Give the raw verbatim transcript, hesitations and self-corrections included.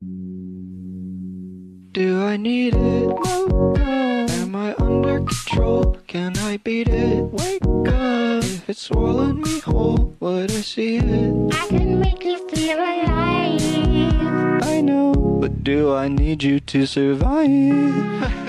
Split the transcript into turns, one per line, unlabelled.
Do I need it? No, no. Am I under control? Can I beat it? Wake up. If it swallowed me whole, would I see it?
I can make you feel alive.
I know, but do I need you to survive?